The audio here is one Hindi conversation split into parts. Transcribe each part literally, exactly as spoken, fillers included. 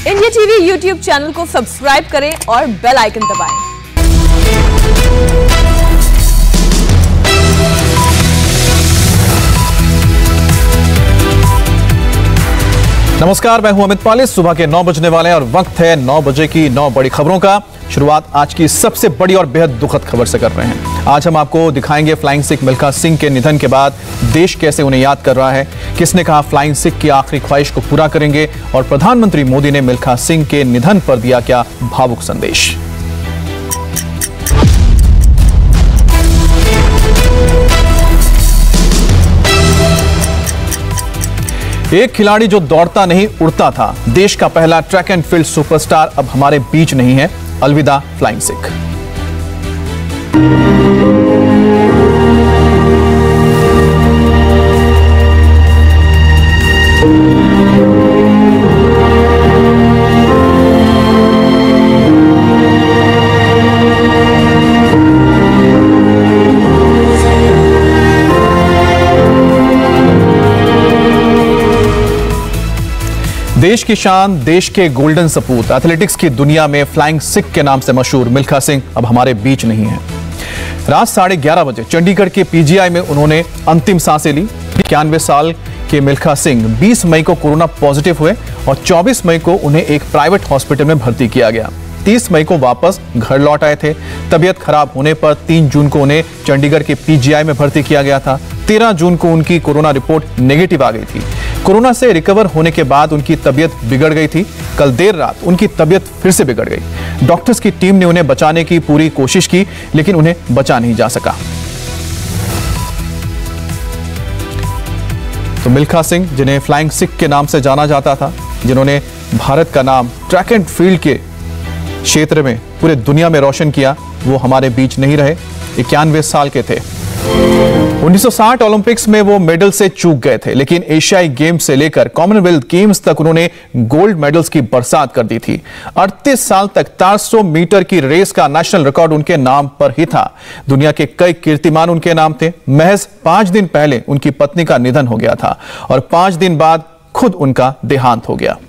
इंडिया टीवी यूट्यूब चैनल को सब्सक्राइब करें और बेल आइकन दबाएं। नमस्कार, मैं हूं अमित पाली। सुबह के नौ बजने वाले हैं और वक्त है नौ बजे की नौ बड़ी खबरों का। शुरुआत आज की सबसे बड़ी और बेहद दुखद खबर से कर रहे हैं। आज हम आपको दिखाएंगे फ्लाइंग सिख मिल्खा सिंह के निधन के बाद देश कैसे उन्हें याद कर रहा है, किसने कहा फ्लाइंग सिख की आखिरी ख्वाहिश को पूरा करेंगे, और प्रधानमंत्री मोदी ने मिल्खा सिंह के निधन पर दिया क्या भावुक संदेश। एक खिलाड़ी जो दौड़ता नहीं उड़ता था, देश का पहला ट्रैक एंड फील्ड सुपरस्टार अब हमारे बीच नहीं है। अलविदा फ्लाइंग सिख। देश की शान, देश के गोल्डन सपूत, एथलेटिक्स की दुनिया में फ्लाइंग सिख के नाम से मशहूर मिल्खा सिंह अब हमारे बीच नहीं है। रात साढ़े ग्यारह बजे चंडीगढ़ के पीजीआई में उन्होंने अंतिम सांसें ली। इक्यानवे साल के मिल्खा सिंह बीस मई को कोरोना पॉजिटिव हुए और चौबीस मई को उन्हें एक प्राइवेट हॉस्पिटल में भर्ती किया गया। तीस मई को वापस घर लौट आए थे। तबीयत खराब होने पर तीन जून को उन्हें चंडीगढ़ के पीजीआई में भर्ती किया गया था। तेरह जून को उनकी कोरोना रिपोर्ट नेगेटिव आ गई थी। कोरोना से रिकवर होने के बाद उनकी तबीयत बिगड़ गई थी। कल देर रात उनकी तबीयत फिर से बिगड़ गई। डॉक्टर्स की टीम ने उन्हें बचाने की पूरी कोशिश की, लेकिन उन्हें बचा नहीं जा सका। तो मिल्खा सिंह, जिन्हें फ्लाइंग सिख के नाम से जाना जाता था, जिन्होंने भारत का नाम ट्रैक एंड फील्ड के क्षेत्र में पूरे दुनिया में रोशन किया, वो हमारे बीच नहीं रहे। इक्यानवे साल के थे। उन्नीस सौ साठ ओलंपिक्स में वो मेडल से चूक गए थे, लेकिन एशियाई गेम्स से लेकर कॉमनवेल्थ गेम्स तक उन्होंने गोल्ड मेडल्स की बरसात कर दी थी। अड़तीस साल तक चार सौ मीटर की रेस का नेशनल रिकॉर्ड उनके नाम पर ही था। दुनिया के कई कीर्तिमान उनके नाम थे। महज पांच दिन पहले उनकी पत्नी का निधन हो गया था और पांच दिन बाद खुद उनका देहांत हो गया।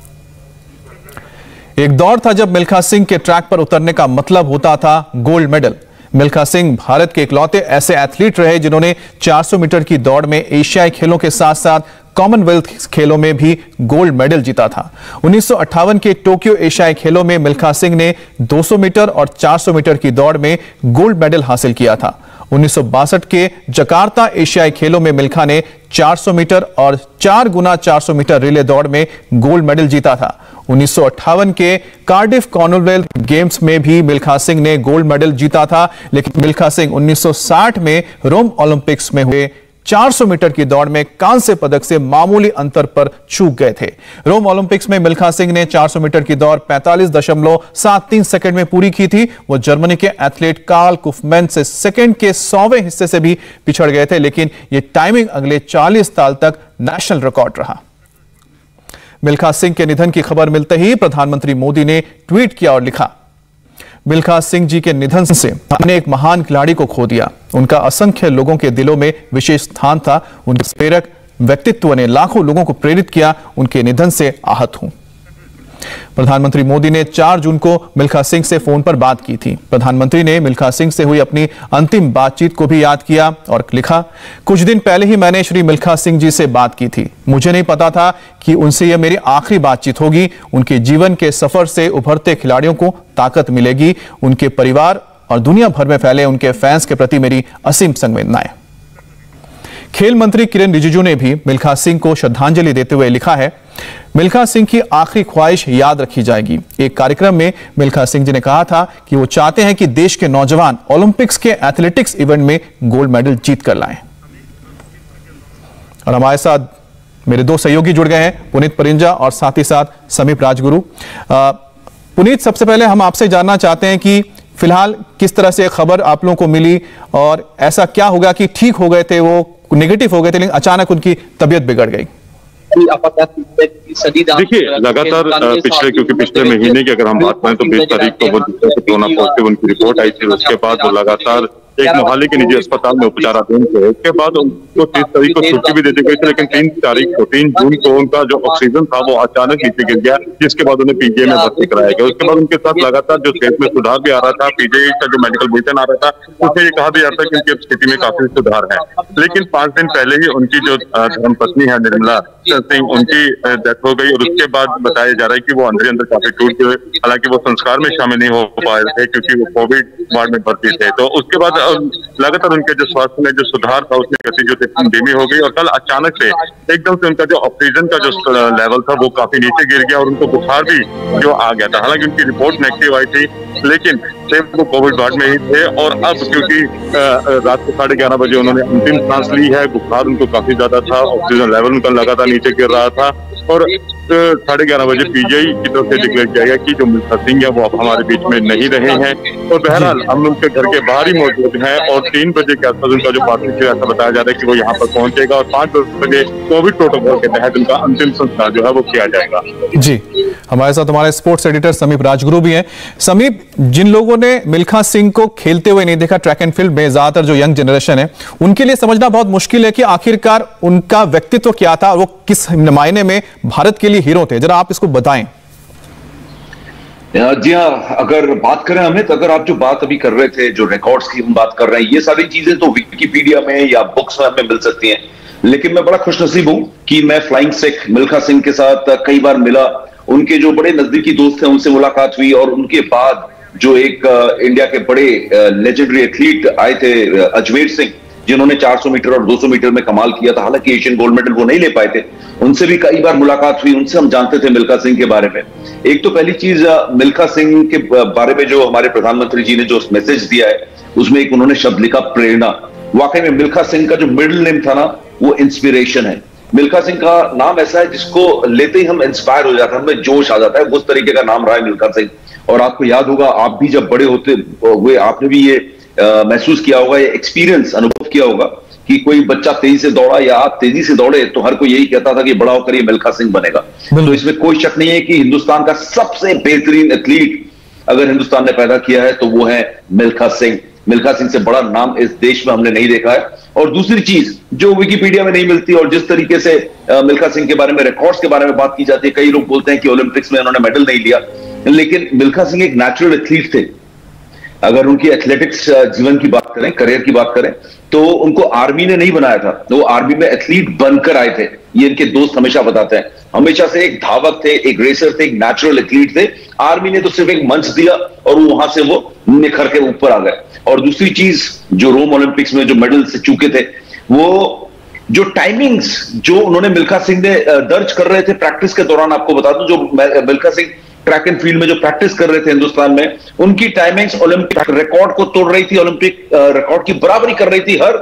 एक दौर था जब मिल्खा सिंह के ट्रैक पर उतरने का मतलब होता था गोल्ड मेडल। मिल्खा सिंह भारत के इकलौते ऐसे एथलीट रहे जिन्होंने चार सौ मीटर की दौड़ में एशियाई खेलों के साथ साथ कॉमनवेल्थ खेलों में भी गोल्ड मेडल जीता था। उन्नीस सौ अट्ठावन के टोक्यो एशियाई खेलों में मिल्खा सिंह ने दो सौ मीटर और चार सौ मीटर की दौड़ में गोल्ड मेडल हासिल किया था। उन्नीस सौ बासठ के जकार्ता एशियाई खेलों में मिल्खा ने चार सौ मीटर और चार गुना चार सौ मीटर रिले दौड़ में गोल्ड मेडल जीता था। उन्नीस सौ अट्ठावन के कार्डिफ कॉमनवेल्थ गेम्स में भी मिल्खा सिंह ने गोल्ड मेडल जीता था, लेकिन मिल्खा सिंह उन्नीस सौ साठ में रोम ओलंपिक्स में हुए चार सौ मीटर की दौड़ में कांस्य पदक से मामूली अंतर पर चूक गए थे। रोम ओलंपिक्स में मिल्खा सिंह ने चार सौ मीटर की दौड़ पैंतालीस दशमलव सात तीन सेकंड में पूरी की थी। वो जर्मनी के एथलीट कार्ल कुफमैन से सेकंड के सौवें हिस्से से भी पिछड़ गए थे, लेकिन ये टाइमिंग अगले चालीस साल तक नेशनल रिकॉर्ड रहा। मिल्खा सिंह के निधन की खबर मिलते ही प्रधानमंत्री मोदी ने ट्वीट किया और लिखा, मिल्खा सिंह जी के निधन से हमने एक महान खिलाड़ी को खो दिया। उनका असंख्य लोगों के दिलों में विशेष स्थान था। उनके प्रेरक व्यक्तित्व ने लाखों लोगों को प्रेरित किया। उनके निधन से आहत हूं। प्रधानमंत्री मोदी ने चार जून को मिल्खा सिंह से फोन पर बात की थी। प्रधानमंत्री ने मिल्खा सिंह से हुई अपनी अंतिम बातचीत को भी याद किया और लिखा, कुछ दिन पहले ही मैंने श्री मिल्खा सिंह जी से बात की थी। मुझे नहीं पता था कि उनसे यह मेरी आखिरी बातचीत होगी। उनके जीवन के सफर से उभरते खिलाड़ियों को ताकत मिलेगी। उनके परिवार और दुनिया भर में फैले उनके फैंस के प्रति मेरी असीम संवेदनाएं। खेल मंत्री किरेन रिजिजू ने भी मिल्खा सिंह को श्रद्धांजलि देते हुए लिखा है, मिल्खा सिंह की आखिरी ख्वाहिश याद रखी जाएगी। एक कार्यक्रम में मिल्खा सिंह जी ने कहा था कि वो चाहते हैं कि देश के नौजवान ओलंपिक्स के एथलेटिक्स इवेंट में गोल्ड मेडल जीत कर लाएं। और हमारे साथ मेरे दो सहयोगी जुड़ गए हैं, पुनीत परिंजा और साथ ही साथ समीप राजगुरु। पुनीत, सबसे पहले हम आपसे जानना चाहते हैं कि फिलहाल किस तरह से खबर आप लोगों को मिली और ऐसा क्या होगा कि ठीक हो गए थे, वो नेगेटिव हो गए थे, लेकिन अचानक उनकी तबीयत बिगड़ गई। देखिए, लगातार पिछले क्योंकि पिछले महीने की अगर हम बात करें तो बीस तारीख को वो कोरोना पॉजिटिव उनकी रिपोर्ट आई थी। उसके बाद वो लगातार एक मोहाली के निजी अस्पताल में उपचाराधीन थे। उसके बाद उनको तीस तारीख को छुट्टी भी दे दी गई थी, लेकिन तीन तारीख को तीन जून को उनका जो ऑक्सीजन था वो अचानक नीचे गिर गया, जिसके बाद उन्हें पीजीआई में भर्ती कराया गया। उसके बाद उनके साथ लगातार जो सेहत में सुधार भी आ रहा था, पीजीआई का जो मेडिकल बुलेटिन आ रहा था उसमें ये कहा भी जाता है कि उनकी स्थिति में काफी सुधार है। लेकिन पांच दिन पहले ही उनकी जो धर्मपत्नी है निर्मला सिंह, उनकी डेथ हो गई और उसके बाद बताया जा रहा है कि वो अंदर अंदर काफी टूट गए। हालांकि वो संस्कार में शामिल नहीं हो पाए थे क्योंकि वो कोविड वार्ड में भर्ती थे। तो उसके बाद लगातार उनके जो स्वास्थ्य में जो सुधार था उसमें गति जो धीमी हो गई और कल अचानक से एकदम से उनका जो ऑक्सीजन का जो लेवल था वो काफी नीचे गिर गया और उनको बुखार भी जो आ गया था। हालांकि उनकी रिपोर्ट नेगेटिव आई थी, लेकिन वो कोविड वार्ड में ही थे और अब क्योंकि रात को साढ़े ग्यारह बजे उन्होंने अंतिम सांस ली है, बुखार उनको काफी ज्यादा था, ऑक्सीजन लेवल उनका लगातार नीचे गिर रहा था और साढ़े ग्यारह बजे पीजीआई की तरफ से डिक्लेयर किया गया कि जो मिल्खा सिंह है वो अब हमारे बीच में नहीं रहे हैं। और बहरहाल हम उनके घर के बाहर ही मौजूद हैं और तीन बजे के आसपास उनका जो पार्थिव है ऐसा बताया जा रहा है कि वो यहाँ पर पहुंचेगा और पांच बजे कोविड प्रोटोकॉल के तहत उनका अंतिम संस्कार जो है वो किया जाएगा। जी, हमारे साथ हमारे स्पोर्ट्स एडिटर समीप राजगुरु भी हैं। समीप, जिन लोगों ने मिल्खा सिंह को खेलते हुए नहीं देखा ट्रैक एंड फील्ड में, ज्यादातर जो यंग जनरेशन है उनके लिए समझना बहुत मुश्किल है कि आखिरकार उनका व्यक्तित्व क्या था, वो किस मायने में भारत के लिए हीरो थे। जरा आप इसको बताएं। जी हाँ, अगर बात करें हमें तो अगर आप जो बात अभी कर रहे थे, जो रिकॉर्ड्स की हम बात कर रहे हैं, ये सारी चीजें तो विकिपीडिया में या बुक्स में हमें मिल सकती हैं, लेकिन मैं बड़ा खुशनसीब हूं कि मैं फ्लाइंग सिख मिल्खा सिंह के साथ कई बार मिला। उनके जो बड़े नजदीकी दोस्त हैं उनसे मुलाकात हुई और उनके बाद जो एक इंडिया के बड़े लेजेंडरी एथलीट आए थे अजमेर सिंह, जिन्होंने चार सौ मीटर और दो सौ मीटर में कमाल किया था, हालांकि एशियन गोल्ड मेडल वो नहीं ले पाए थे, उनसे भी कई बार मुलाकात हुई। उनसे हम जानते थे मिल्खा सिंह के बारे में। एक तो पहली चीज, मिल्खा सिंह के बारे में जो हमारे प्रधानमंत्री जी ने जो मैसेज दिया है उसमें एक उन्होंने शब्द लिखा, प्रेरणा। वाकई में मिल्खा सिंह का जो मिडिल नेम था ना वो इंस्पिरेशन है। मिल्खा सिंह का नाम ऐसा है जिसको लेते ही हम इंस्पायर हो जाते हैं, हमें जोश आ जाता है, उस तरीके का नाम रहा है मिल्खा सिंह। और आपको याद होगा, आप भी जब बड़े होते हुए आपने भी ये आ, महसूस किया होगा, ये एक्सपीरियंस अनुभव किया होगा कि कोई बच्चा तेजी से दौड़ा या आप तेजी से दौड़े तो हर कोई यही कहता था कि बड़ा होकर ये मिल्खा सिंह बनेगा। तो इसमें कोई शक नहीं है कि हिंदुस्तान का सबसे बेहतरीन एथलीट अगर हिंदुस्तान ने पैदा किया है तो वो है मिल्खा सिंह। मिल्खा सिंह से बड़ा नाम इस देश में हमने नहीं देखा है। और दूसरी चीज जो विकिपीडिया में नहीं मिलती और जिस तरीके से मिल्खा सिंह के बारे में, रिकॉर्ड्स के बारे में बात की जाती है, कई लोग बोलते हैं कि ओलंपिक्स में उन्होंने मेडल नहीं लिया, लेकिन मिल्खा सिंह एक नेचुरल एथलीट थे। अगर उनकी एथलेटिक्स जीवन की बात करें, करियर की बात करें, तो उनको आर्मी ने नहीं बनाया था, वो आर्मी में एथलीट बनकर आए थे। ये इनके दोस्त हमेशा बताते हैं, हमेशा से एक धावक थे, एक रेसर थे, एक नेचुरल एथलीट थे। आर्मी ने तो सिर्फ एक मंच दिया और वहां से वो निखर के ऊपर आ गए। और दूसरी चीज, जो रोम ओलंपिक्स में जो मेडल से चूके थे, वो जो टाइमिंग्स जो उन्होंने मिल्खा सिंह ने दर्ज कर रहे थे प्रैक्टिस के दौरान, आपको बता दूं, जो Milkha Singh track and field में जो प्रैक्टिस कर रहे थे हिंदुस्तान में, उनकी टाइमिंग्स ओलंपिक रिकॉर्ड को तोड़ रही थी, ओलंपिक रिकॉर्ड की बराबरी कर रही थी हर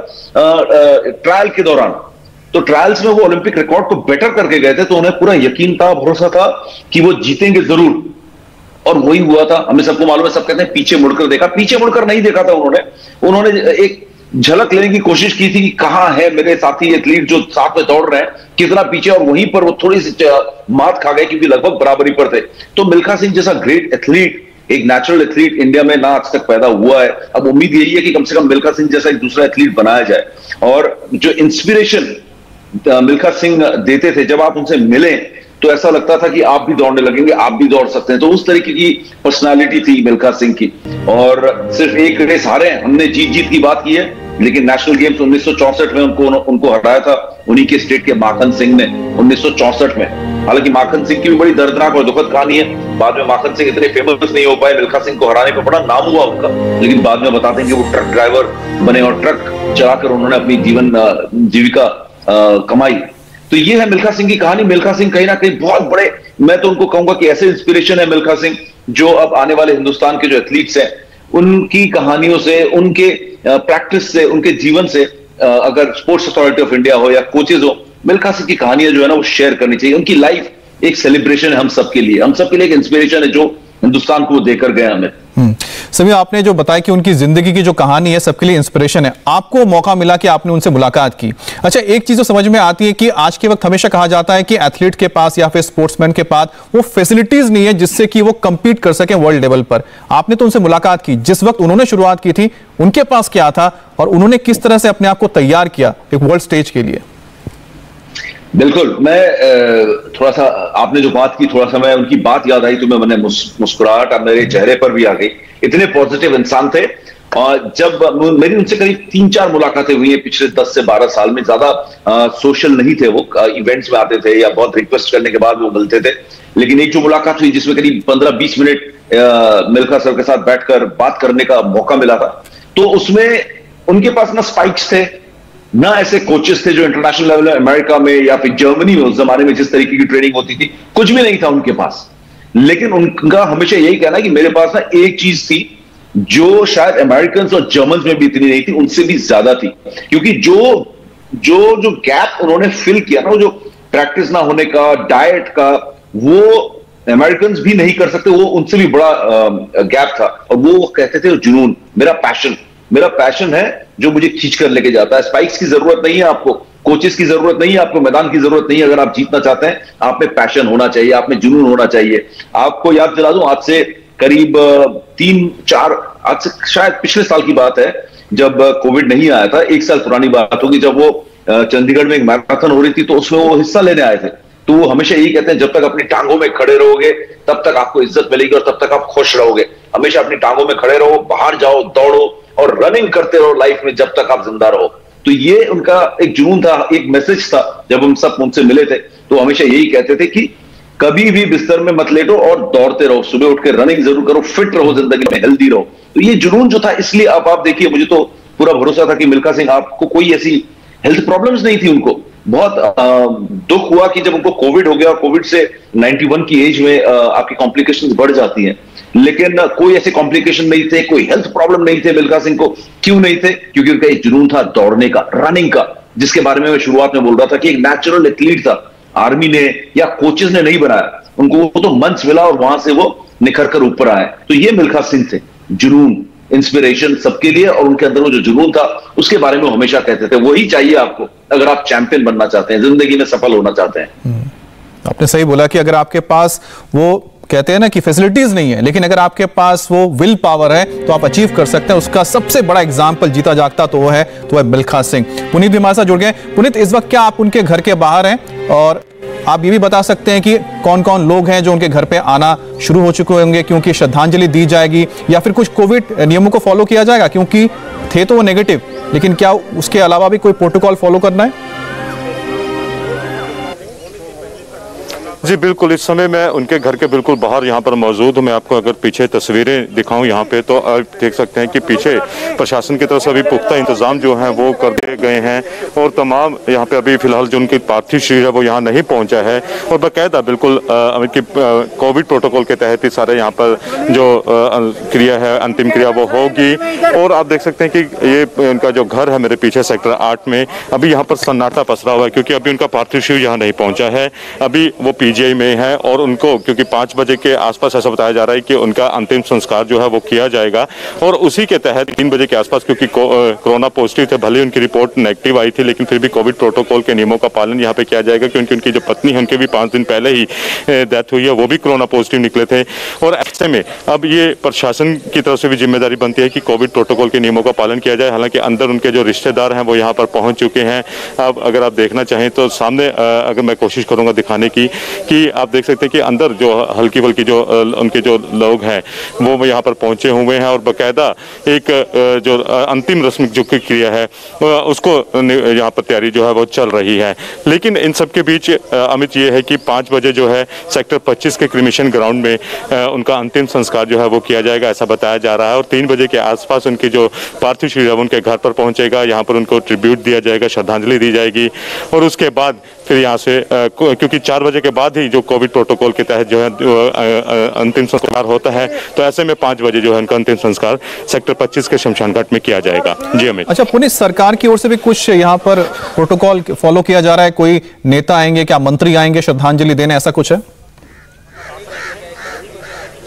ट्रायल के दौरान। तो ट्रायल्स में वो ओलंपिक रिकॉर्ड को बेटर करके गए थे, तो उन्हें पूरा यकीन था, भरोसा था कि वो जीतेंगे जरूर। और वही हुआ था, हमें सबको मालूम है। सब कहते हैं पीछे मुड़कर देखा, पीछे मुड़कर नहीं देखा था उन्होंने। उन्होंने एक झलक लेने की कोशिश की थी कि कहां है मेरे साथी एथलीट जो साथ में दौड़ रहे हैं, कितना पीछे, और वहीं पर वो थोड़ी सी मात खा गए क्योंकि लगभग बराबरी पर थे। तो मिल्खा सिंह जैसा ग्रेट एथलीट, एक नेचुरल एथलीट इंडिया में ना आज तक पैदा हुआ है। अब उम्मीद यही है कि कम से कम मिल्खा सिंह जैसा एक दूसरा एथलीट बनाया जाए। और जो इंस्पिरेशन मिल्खा सिंह देते थे, जब आप उनसे मिले तो ऐसा लगता था कि आप भी दौड़ने लगेंगे, आप भी दौड़ सकते हैं। तो उस तरीके की पर्सनालिटी थी मिल्खा सिंह की। और सिर्फ एक रेस हारे, हमने जीत जीत की बात की है, लेकिन नेशनल गेम्स उन्नीस सौ चौसठ में उनको उनको हराया था उन्हीं के स्टेट के माखन सिंह ने उन्नीस सौ चौसठ में। हालांकि माखन सिंह की भी बड़ी दर्दनाक और दुखद कहानी है। बाद में माखन सिंह इतने फेमस नहीं हो पाए, मिल्खा सिंह को हराने पर बड़ा नाम हुआ उनका, लेकिन बाद में बताते हैं कि वो ट्रक ड्राइवर बने और ट्रक चलाकर उन्होंने अपनी जीवन जीविका कमाई। तो ये है मिल्खा सिंह की कहानी। मिल्खा सिंह कहीं ना कहीं बहुत बड़े, मैं तो उनको कहूंगा कि ऐसे इंस्पिरेशन है मिल्खा सिंह, जो अब आने वाले हिंदुस्तान के जो एथलीट्स हैं उनकी कहानियों से, उनके प्रैक्टिस से, उनके जीवन से, अगर स्पोर्ट्स अथॉरिटी ऑफ इंडिया हो या कोचेज हो, मिल्खा सिंह की कहानियां जो है ना वो शेयर करनी चाहिए। उनकी लाइफ एक सेलिब्रेशन है हम सबके लिए, हम सबके लिए एक इंस्पिरेशन है जो हिंदुस्तान को देकर गए हमें। सभी आपने जो बताया कि उनकी जिंदगी की जो कहानी है सबके लिए इंस्पिरेशन है, आपको मौका मिला कि आपने उनसे मुलाकात की। अच्छा, एक चीज तो समझ में आती है कि आज के वक्त हमेशा कहा जाता है कि एथलीट के पास या फिर स्पोर्ट्समैन के पास वो फैसिलिटीज नहीं है जिससे कि वो कंपीट कर सके वर्ल्ड लेवल पर। आपने तो उनसे मुलाकात की, जिस वक्त उन्होंने शुरुआत की थी उनके पास क्या था और उन्होंने किस तरह से अपने आप को तैयार किया एक वर्ल्ड स्टेज के लिए? बिल्कुल, मैं थोड़ा सा आपने जो बात की, थोड़ा सा मैं उनकी बात याद आई तो मैं मैंने मुस्कुराहट मेरे चेहरे पर भी आ गई। इतने पॉजिटिव इंसान थे। और जब मेरी उनसे करीब तीन चार मुलाकातें हुई हैं पिछले दस से बारह साल में। ज्यादा सोशल नहीं थे वो, इवेंट्स में आते थे या बहुत रिक्वेस्ट करने के बाद वो मिलते थे। लेकिन एक जो मुलाकात हुई जिसमें करीब पंद्रह बीस मिनट मिल्खा सर के साथ बैठकर बात करने का मौका मिला था, तो उसमें उनके पास ना स्पाइक्स थे ना ऐसे कोचेस थे जो इंटरनेशनल लेवल में अमेरिका में या फिर जर्मनी में उस जमाने में जिस तरीके की ट्रेनिंग होती थी, कुछ भी नहीं था उनके पास। लेकिन उनका हमेशा यही कहना है कि मेरे पास ना एक चीज थी जो शायद अमेरिकन और जर्मन में भी इतनी नहीं थी, उनसे भी ज्यादा थी। क्योंकि जो जो जो गैप उन्होंने फिल किया ना, वो जो प्रैक्टिस ना होने का, डाइट का, वो अमेरिकन भी नहीं कर सकते, वो उनसे भी बड़ा गैप था। और वो कहते थे जुनून, मेरा पैशन मेरा पैशन है जो मुझे खींच कर लेके जाता है। स्पाइक्स की जरूरत नहीं है आपको, कोचेस की जरूरत नहीं है आपको, मैदान की जरूरत नहीं है। अगर आप जीतना चाहते हैं, आप में पैशन होना चाहिए, आप में जुनून होना चाहिए। आपको याद दिला दूं, आज से करीब तीन चार आज से शायद पिछले साल की बात है, जब कोविड नहीं आया था, एक साल पुरानी बात होगी, जब वो चंडीगढ़ में एक मैराथन हो रही थी तो उसमें वो हिस्सा लेने आए थे। तो वो हमेशा यही कहते हैं, जब तक अपनी टांगों में खड़े रहोगे तब तक आपको इज्जत मिलेगी और तब तक आप खुश रहोगे। हमेशा अपनी टांगों में खड़े रहो, बाहर जाओ, दौड़ो और रनिंग करते रहो लाइफ में जब तक आप जिंदा रहो। तो ये उनका एक जुनून था, एक मैसेज था। जब हम सब उनसे मिले थे तो हमेशा यही कहते थे कि कभी भी बिस्तर में मत लेटो और दौड़ते रहो, सुबह उठ के रनिंग जरूर करो, फिट रहो, जिंदगी में हेल्दी रहो। तो ये जुनून जो था, इसलिए आप आप देखिए, मुझे तो पूरा भरोसा था कि मिल्खा सिंह आपको कोई ऐसी हेल्थ प्रॉब्लम्स नहीं थी। उनको बहुत दुख हुआ कि जब उनको कोविड हो गया, कोविड से इक्यानवे की एज में आपकी कॉम्प्लिकेशंस बढ़ जाती हैं, लेकिन कोई ऐसे कॉम्प्लिकेशन नहीं थे, कोई हेल्थ प्रॉब्लम नहीं थे मिल्खा सिंह को। क्यों नहीं थे? क्योंकि उनका एक जुनून था दौड़ने का, रनिंग का, जिसके बारे में मैं शुरुआत में बोल रहा था कि एक नेचुरल एथलीट था। आर्मी ने या कोचेस ने नहीं बनाया उनको, वो तो मंच मिला और वहां से वो निखर कर ऊपर आए। तो ये मिल्खा सिंह थे, जुनून, इंस्पिरेशन सबके लिए। और उनके अंदर वो जो जुनून था उसके बारे में वो हमेशा कहते थे, वही चाहिए आपको अगर आप चैंपियन बनना चाहते हैं, जिंदगी में सफल होना चाहते हैं। आपने सही बोला कि अगर आपके पास वो कहते हैं ना कि फैसिलिटीज नहीं है, लेकिन अगर आपके पास वो विल पावर है तो आप अचीव कर सकते हैं। उसका सबसे बड़ा एग्जाम्पल जीता जागता तो वो है तो है मिल्खा सिंह। पुनीत भी हमारे साथ जुड़ गए। पुनीत, इस वक्त क्या आप उनके घर के बाहर हैं और आप ये भी बता सकते हैं कि कौन कौन लोग हैं जो उनके घर पे आना शुरू हो चुके होंगे, क्योंकि श्रद्धांजलि दी जाएगी या फिर कुछ कोविड नियमों को फॉलो किया जाएगा? क्योंकि थे तो वो नेगेटिव, लेकिन क्या उसके अलावा भी कोई प्रोटोकॉल फॉलो करना है? जी बिल्कुल, इस समय मैं उनके घर के बिल्कुल बाहर यहाँ पर मौजूद हूँ। मैं आपको अगर पीछे तस्वीरें दिखाऊं यहाँ पे, तो आप देख सकते हैं कि पीछे प्रशासन की तरफ से अभी पुख्ता इंतजाम जो हैं वो कर दिए गए हैं और तमाम यहाँ पे अभी फिलहाल जो उनकी पार्थिव शरीर है वो यहाँ नहीं पहुँचा है। और बाकायदा बिल्कुल कोविड प्रोटोकॉल के तहत ही सारे यहाँ पर जो क्रिया है, अंतिम क्रिया वो होगी। और आप देख सकते हैं कि ये उनका जो घर है मेरे पीछे सेक्टर आठ में, अभी यहाँ पर सन्नाटा पसरा हुआ है क्योंकि अभी उनका पार्थिव शरीर यहाँ नहीं पहुँचा है। अभी वो पीजीआई में है और उनको क्योंकि पाँच बजे के आसपास ऐसा बताया जा रहा है कि उनका अंतिम संस्कार जो है वो किया जाएगा। और उसी के तहत तीन बजे के आसपास, क्योंकि कोरोना पॉजिटिव थे, भले उनकी रिपोर्ट नेगेटिव आई थी, लेकिन फिर भी कोविड प्रोटोकॉल के नियमों का पालन यहाँ पे किया जाएगा। क्योंकि उनकी जो पत्नी है उनके भी पाँच दिन पहले ही डेथ हुई है, वो भी कोरोना पॉजिटिव निकले थे। और ऐसे में अब ये प्रशासन की तरफ से भी जिम्मेदारी बनती है कि कोविड प्रोटोकॉल के नियमों का पालन किया जाए। हालांकि अंदर उनके जो रिश्तेदार हैं वो यहाँ पर पहुँच चुके हैं। अब अगर आप देखना चाहें तो सामने अगर मैं कोशिश करूँगा दिखाने की, कि आप देख सकते हैं कि अंदर जो हल्की फुल्की जो उनके जो लोग हैं वो यहाँ पर पहुंचे हुए हैं और बाकायदा एक जो अंतिम रस्म जो क्रिया है उसको यहाँ पर तैयारी जो है वो चल रही है। लेकिन इन सब के बीच अमित ये है कि पाँच बजे जो है सेक्टर पच्चीस के क्रिमिशन ग्राउंड में उनका अंतिम संस्कार जो है वो किया जाएगा, ऐसा बताया जा रहा है। और तीन बजे के आसपास उनकी जो पार्थिव शरीर है उनके घर पर पहुंचेगा, यहाँ पर उनको ट्रिब्यूट दिया जाएगा, श्रद्धांजलि दी जाएगी। और उसके बाद फिर यहाँ से क्योंकि चार बजे के बाद ही जो कोविड प्रोटोकॉल के तहत जो है अंतिम संस्कार होता है, तो ऐसे में पाँच बजे जो है उनका अंतिम संस्कार सेक्टर पच्चीस के शमशान घाट में किया जाएगा। जी अमित। अच्छा पुलिस सरकार की ओर से भी कुछ यहाँ पर प्रोटोकॉल फॉलो किया जा रहा है? कोई नेता आएंगे, क्या मंत्री आएंगे श्रद्धांजलि देने, ऐसा कुछ है?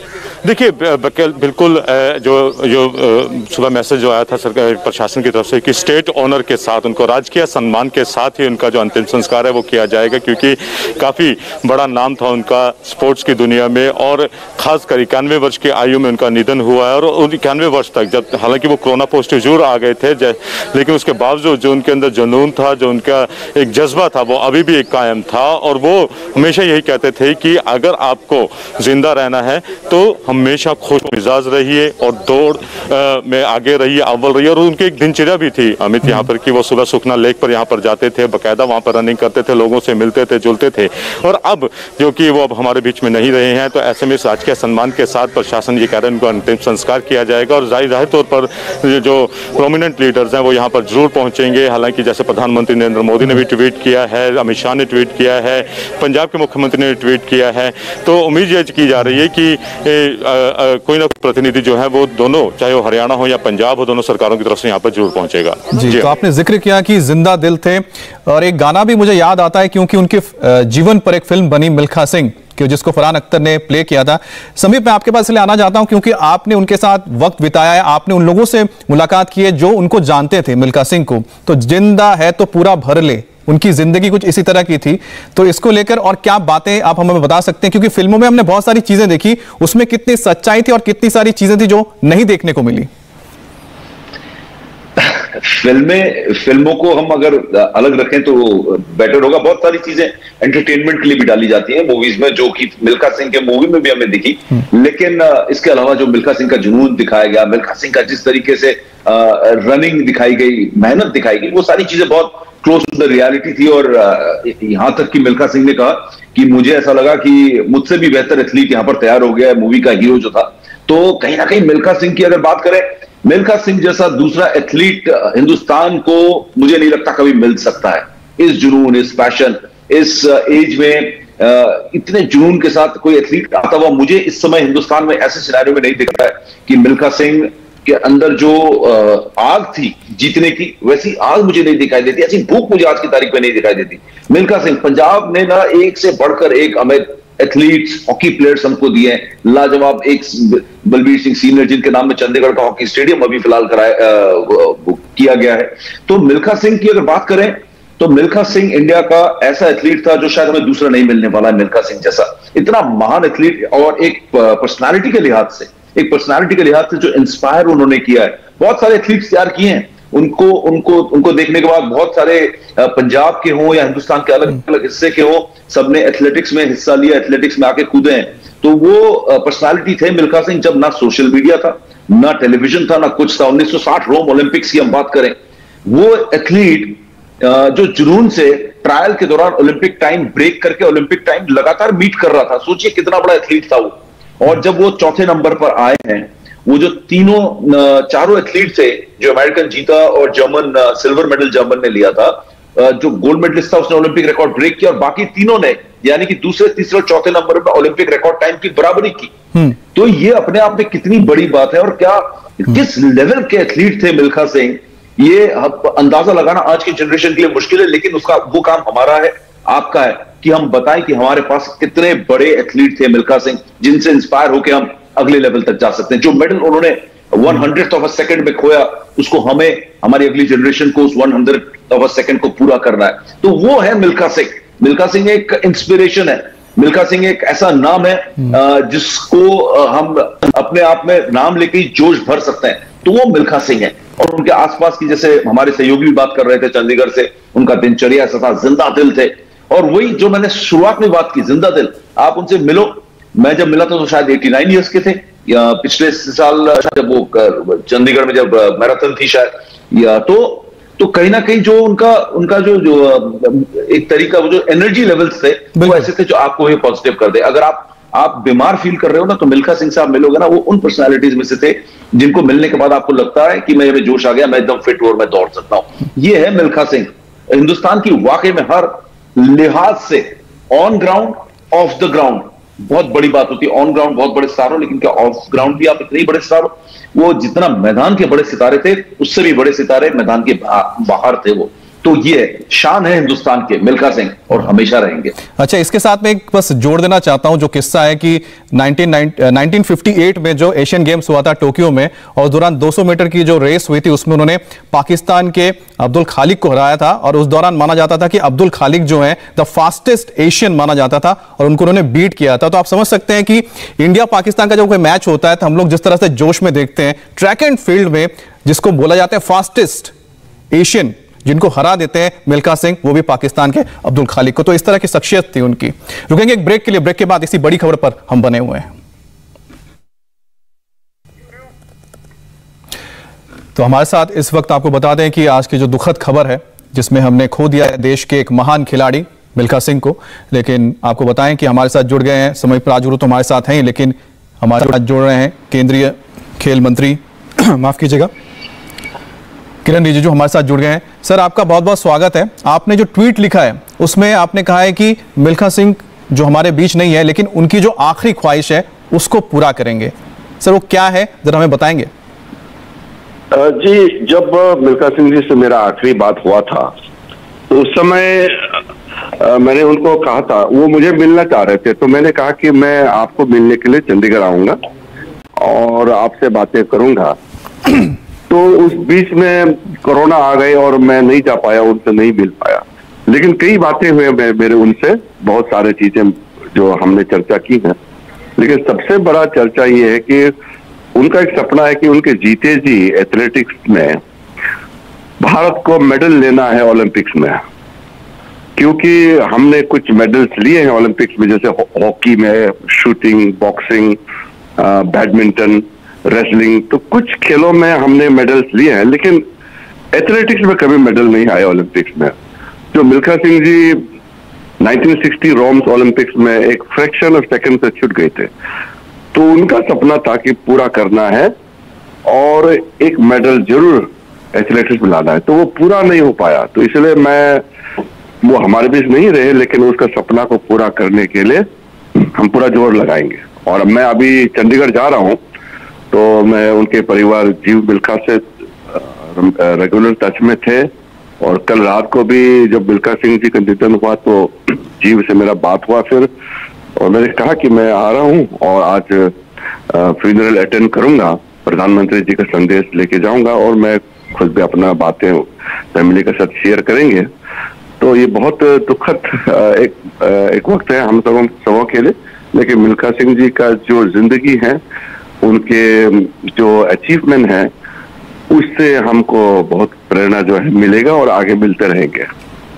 देखिए बिल्कुल जो जो सुबह मैसेज जो आया था सरकार प्रशासन की तरफ से कि स्टेट ऑनर के साथ उनको राजकीय सम्मान के साथ ही उनका जो अंतिम संस्कार है वो किया जाएगा, क्योंकि काफ़ी बड़ा नाम था उनका स्पोर्ट्स की दुनिया में और खासकर इक्यानवे वर्ष की आयु में उनका निधन हुआ है। और इक्यानवे वर्ष तक जब हालांकि वो कोरोना पॉजिटिव जरूर आ गए थे, लेकिन उसके बावजूद जो उनके अंदर जुनून था, जो उनका एक जज्बा था, वो अभी भी एक कायम था। और वो हमेशा यही कहते थे कि अगर आपको जिंदा रहना है तो हमेशा खुश मिजाज रहिए और दौड़ आ, में आगे रहिए, अव्वल रहिए। और उनकी एक दिनचर्या भी थी अमित यहाँ पर कि वो सुबह सुखना लेक पर यहाँ पर जाते थे, बाकायदा वहाँ पर रनिंग करते थे, लोगों से मिलते थे, जुलते थे। और अब जो कि वो अब हमारे बीच में नहीं रहे हैं, तो ऐसे में राजकीय सम्मान के साथ प्रशासन ये कह रहे हैं उनको अंतिम संस्कार किया जाएगा। और जाहिर जाहिर तौर पर जो प्रोमिनेंट लीडर्स हैं वो यहाँ पर जरूर पहुँचेंगे। हालांकि जैसे प्रधानमंत्री नरेंद्र मोदी ने भी ट्वीट किया है, अमित शाह ने ट्वीट किया है, पंजाब के मुख्यमंत्री ने ट्वीट किया है, तो उम्मीद ये की जा रही है कि ए, आ, आ, कोई ना कोई प्रतिनिधि जो है वो दोनों, चाहे वो हरियाणा हो या पंजाब हो, दोनों सरकारों की तरफ से यहाँ पर जरूर पहुंचेगा। जी, जी तो आपने जिक्र किया कि जिंदा दिल थे, और एक गाना भी मुझे याद आता है क्योंकि उनके जीवन पर एक फिल्म बनी मिल्खा सिंह, जिसको फरहान अख्तर ने प्ले किया था। समीप, मैं आपके पास इसलिए आना चाहता हूं क्योंकि आपने उनके साथ वक्त बिताया है, आपने उन लोगों से मुलाकात की है जो उनको जानते थे मिल्खा सिंह को। तो जिंदा है तो पूरा भर ले, उनकी जिंदगी कुछ इसी तरह की थी। तो इसको लेकर और क्या बातें आप हमें बता सकते हैं, क्योंकि फिल्मों में हमने बहुत सारी चीजें देखी, उसमें कितनी सच्चाई थी और कितनी सारी चीजें थी जो नहीं देखने को मिली। फिल्में फिल्मों को हम अगर अलग रखें तो बेटर होगा। बहुत सारी चीजें एंटरटेनमेट के लिए भी डाली जाती हैं मूवीज में, जो कि मिल्खा सिंह के मूवी में भी हमने दिखी। लेकिन इसके अलावा जो मिल्खा सिंह का जुनून दिखाया गया, मिल्खा सिंह का जिस तरीके से रनिंग दिखाई गई, मेहनत दिखाई गई, वो सारी चीजें बहुत क्लोज टू द रियलिटी थी। और यहां तक कि मिल्खा सिंह ने कहा कि मुझे ऐसा लगा कि मुझसे भी बेहतर एथलीट यहां पर तैयार हो गया है, मूवी का हीरो जो था। तो कहीं ना कहीं मिल्खा सिंह की अगर बात करें, मिल्खा सिंह जैसा दूसरा एथलीट हिंदुस्तान को मुझे नहीं लगता कभी मिल सकता है। इस जुनून, इस पैशन, इस एज में इतने जुनून के साथ कोई एथलीट आता हुआ मुझे इस समय हिंदुस्तान में ऐसे सिनेरियो में नहीं दिख रहा है कि मिल्खा सिंह के अंदर जो आग थी जीतने की, वैसी आग मुझे नहीं दिखाई देती, ऐसी भूख मुझे आज की तारीख में नहीं दिखाई देती। मिल्खा सिंह, पंजाब ने ना एक से बढ़कर एक हमें एथलीट्स, हॉकी प्लेयर्स हमको दिए हैं लाजवाब। एक बलबीर सिंह सीनियर, जिनके नाम में चंडीगढ़ का हॉकी स्टेडियम अभी फिलहाल कराया किया गया है। तो मिल्खा सिंह की अगर बात करें तो मिल्खा सिंह इंडिया का ऐसा एथलीट था जो शायद हमें दूसरा नहीं मिलने वाला है। मिल्खा सिंह जैसा इतना महान एथलीट, और एक पर्सनालिटी के लिहाज से एक पर्सनालिटी के लिहाज से जो इंस्पायर उन्होंने किया है। बहुत सारे एथलीट्स तैयार किए हैं, उनको उनको उनको देखने के बाद बहुत सारे पंजाब के हों या हिंदुस्तान के अलग अलग हिस्से के हों, सबने एथलेटिक्स में हिस्सा लिया, एथलेटिक्स में आके कूदे हैं। तो वो पर्सनालिटी थे मिल्खा सिंह जब ना सोशल मीडिया था, ना टेलीविजन था, ना कुछ था। उन्नीस सौ साठ रोम ओलंपिक्स की हम बात करें, वो एथलीट जो जुनून से ट्रायल के दौरान ओलंपिक टाइम ब्रेक करके ओलंपिक टाइम लगातार मीट कर रहा था। सोचिए कितना बड़ा एथलीट था वो। और जब वो चौथे नंबर पर आए हैं, वो जो तीनों चारों एथलीट थे, जो अमेरिकन जीता और जर्मन सिल्वर मेडल जर्मन ने लिया था, जो गोल्ड मेडलिस्ट था उसने ओलंपिक रिकॉर्ड ब्रेक किया, और बाकी तीनों ने यानी कि दूसरे तीसरे चौथे नंबर पर ओलंपिक रिकॉर्ड टाइम की बराबरी की। तो ये अपने आप में कितनी बड़ी बात है। और क्या किस लेवल के एथलीट थे मिल्खा सिंह, ये अंदाजा लगाना आज की जनरेशन के लिए मुश्किल है। लेकिन उसका वो काम हमारा है, आपका है, कि हम बताएं कि हमारे पास कितने बड़े एथलीट थे मिल्खा सिंह, जिनसे इंस्पायर होकर हम अगले लेवल तक जा सकते हैं। जो मेडल उन्होंने one hundred of a second में खोया, उसको हमें, हमारी अगली जनरेशन को उस one hundred of a second को पूरा करना है। तो वो है मिल्खा सिंह। मिल्खा सिंह एक इंस्पिरेशन है। मिल्खा सिंह एक ऐसा नाम है जिसको हम अपने आप में नाम लेके ही जोश भर सकते हैं। तो वो मिल्खा सिंह है। और उनके आसपास की, जैसे हमारे सहयोगी भी बात कर रहे थे चंडीगढ़ से, उनका दिनचर्या ऐसा था, जिंदा दिल थे। और वही जो मैंने शुरुआत में बात की, जिंदा दिल, आप उनसे मिलो। मैं जब मिला था तो शायद नवासी इयर्स के थे, या पिछले साल जब वो चंडीगढ़ में जब मैराथन थी शायद, या तो तो कहीं ना कहीं जो उनका उनका जो जो एक तरीका, वो जो एनर्जी लेवल्स थे वो ऐसे थे जो आपको ये पॉजिटिव कर दे। अगर आप आप बीमार फील कर रहे हो ना, तो मिल्खा सिंह साहब मिलोगे ना, वो उन पर्सनालिटीज में से थे जिनको मिलने के बाद आपको लगता है कि मैं में जोश आ गया, मैं एकदम फिट और मैं दौड़ सकता हूं। ये है मिल्खा सिंह। हिंदुस्तान की वाकई में हर लिहाज से, on ground, off the ground, बहुत बड़ी बात होती है। ऑन ग्राउंड बहुत बड़े स्टार हो, लेकिन क्या ऑफ ग्राउंड भी आप इतने बड़े स्टार हो? वो जितना मैदान के बड़े सितारे थे, उससे भी बड़े सितारे मैदान के बाहर थे वो। तो ये शान है हिंदुस्तान के मिल्खा सिंह और हमेशा रहेंगे। अच्छा, इसके साथ में एक बस जोड़ देना चाहता हूं जो किस्सा है कि नाइनटीन फिफ्टी एट में जो एशियन गेम्स हुआ था टोक्यो में, और दौरान दो सौ मीटर की जो रेस हुई थी उसमें उन्होंने पाकिस्तान के अब्दुल खालिक को हराया था, और उस दौरान माना जाता था कि अब्दुल खालिक जो है द फास्टेस्ट एशियन माना जाता था, और उनको उन्होंने बीट किया था। तो आप समझ सकते हैं कि इंडिया पाकिस्तान का जब कोई मैच होता है तो हम लोग जिस तरह से जोश में देखते हैं, ट्रैक एंड फील्ड में जिसको बोला जाता है फास्टेस्ट एशियन, जिनको हरा देते हैं मिल्खा सिंह, वो भी पाकिस्तान के अब्दुल खालिक को। तो इस तरह की शख्सियत थी उनकी। रुकेंगे एक ब्रेक के लिए, ब्रेक के बाद इसी बड़ी खबर पर हम बने हुए हैं। तो हमारे साथ इस वक्त आपको बता दें कि आज की जो दुखद खबर है जिसमें हमने खो दिया है देश के एक महान खिलाड़ी मिल्खा सिंह को, लेकिन आपको बताएं कि हमारे साथ जुड़ गए हैं समय प्राजुर तो हमारे साथ हैं, लेकिन हमारे साथ जुड़ रहे हैं केंद्रीय खेल मंत्री माफ कीजिएगा किरण रिजिजू हमारे साथ जुड़ गए हैं। सर, आपका बहुत बहुत स्वागत है। आपने जो ट्वीट लिखा है उसमें आपने कहा है कि मिल्खा सिंह जो हमारे बीच नहीं है लेकिन उनकी जो आखिरी ख्वाहिश है उसको पूरा करेंगे। सर, वो क्या है, जरा हमें बताएंगे। जी, जब मिल्खा सिंह जी से मेरा आखिरी बात हुआ था तो उस समय मैंने उनको कहा था, वो मुझे मिलना चाह रहे थे, तो मैंने कहा कि मैं आपको मिलने के लिए चंडीगढ़ आऊंगा और आपसे बातें करूंगा। तो उस बीच में कोरोना आ गई और मैं नहीं जा पाया, उनसे नहीं मिल पाया, लेकिन कई बातें हुए मेरे उनसे, बहुत सारे चीजें जो हमने चर्चा की है। लेकिन सबसे बड़ा चर्चा ये है कि उनका एक सपना है कि उनके जीते जी एथलेटिक्स में भारत को मेडल लेना है ओलंपिक्स में, क्योंकि हमने कुछ मेडल्स लिए हैं ओलंपिक्स में, जैसे हॉकी में, शूटिंग, बॉक्सिंग, बैडमिंटन, रेसलिंग, तो कुछ खेलों में हमने मेडल्स लिए हैं, लेकिन एथलेटिक्स में कभी मेडल नहीं आया ओलंपिक्स में। जो Milkha Singh ji nineteen sixty Rome's Olympics में एक फ्रैक्शन ऑफ सेकंड से छूट गए थे, तो उनका सपना था कि पूरा करना है और एक मेडल जरूर एथलेटिक्स में लाना है, तो वो पूरा नहीं हो पाया। तो इसलिए मैं, वो हमारे बीच नहीं रहे, लेकिन उसका सपना को पूरा करने के लिए हम पूरा जोर लगाएंगे। और मैं अभी चंडीगढ़ जा रहा हूँ, तो मैं उनके परिवार जीव मिल्खा से रेगुलर टच में थे, और कल रात को भी जब मिल्खा सिंह जी का निधन हुआ तो जीव से मेरा बात हुआ फिर, और मैंने कहा कि मैं आ रहा हूँ और आज फ्यूनरल अटेंड करूंगा, प्रधानमंत्री जी का संदेश लेके जाऊंगा, और मैं खुद भी अपना बातें फैमिली के साथ शेयर करेंगे। तो ये बहुत दुखद एक एक वक्त है हम सबों सबों के लिए, लेकिन मिल्खा सिंह जी का जो जिंदगी है, उनके जो अचीवमेंट है, उससे हमको बहुत प्रेरणा जो है मिलेगा और आगे मिलते रहेंगे।